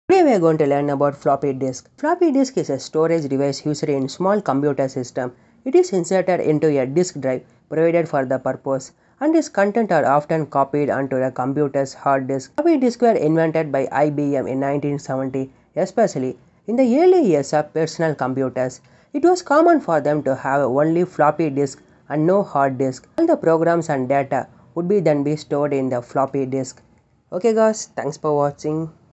Today we are going to learn about floppy disk. Floppy disk is a storage device used in small computer system. It is inserted into a disk drive provided for the purpose, and its content are often copied onto the computer's hard disk. Floppy disks were invented by IBM in 1970, especially in the early years of personal computers. It was common for them to have only floppy disk and no hard disk. All the programs and data would then be stored in the floppy disk. Okay guys, thanks for watching.